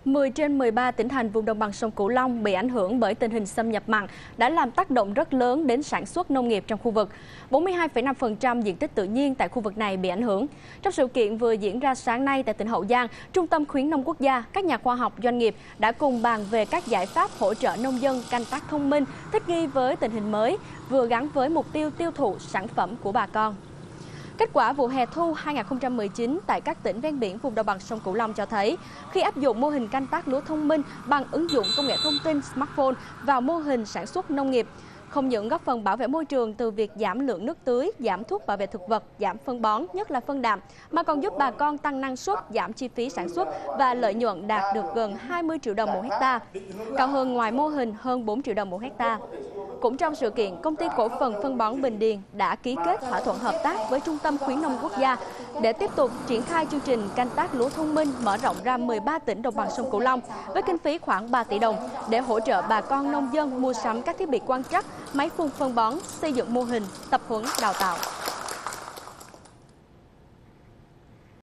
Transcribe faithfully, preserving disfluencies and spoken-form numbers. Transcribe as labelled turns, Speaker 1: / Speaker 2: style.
Speaker 1: mười trên mười ba tỉnh thành vùng đồng bằng sông Cửu Long bị ảnh hưởng bởi tình hình xâm nhập mặn đã làm tác động rất lớn đến sản xuất nông nghiệp trong khu vực. bốn mươi hai phẩy năm phần trăm diện tích tự nhiên tại khu vực này bị ảnh hưởng. Trong sự kiện vừa diễn ra sáng nay tại tỉnh Hậu Giang, Trung tâm Khuyến nông Quốc gia, các nhà khoa học, doanh nghiệp đã cùng bàn về các giải pháp hỗ trợ nông dân canh tác thông minh, thích nghi với tình hình mới, vừa gắn với mục tiêu tiêu thụ sản phẩm của bà con. Kết quả vụ hè thu hai nghìn không trăm mười chín tại các tỉnh ven biển vùng đồng bằng sông Cửu Long cho thấy, khi áp dụng mô hình canh tác lúa thông minh bằng ứng dụng công nghệ thông tin smartphone vào mô hình sản xuất nông nghiệp, không những góp phần bảo vệ môi trường từ việc giảm lượng nước tưới, giảm thuốc bảo vệ thực vật, giảm phân bón, nhất là phân đạm, mà còn giúp bà con tăng năng suất, giảm chi phí sản xuất và lợi nhuận đạt được gần hai mươi triệu đồng một hecta, cao hơn ngoài mô hình hơn bốn triệu đồng một hecta. Cũng trong sự kiện, Công ty Cổ phần Phân bón Bình Điền đã ký kết thỏa thuận hợp tác với Trung tâm Khuyến nông Quốc gia để tiếp tục triển khai chương trình canh tác lúa thông minh mở rộng ra mười ba tỉnh đồng bằng sông Cửu Long với kinh phí khoảng ba tỷ đồng để hỗ trợ bà con nông dân mua sắm các thiết bị quan trắc, máy phun phân bón, xây dựng mô hình, tập huấn đào tạo.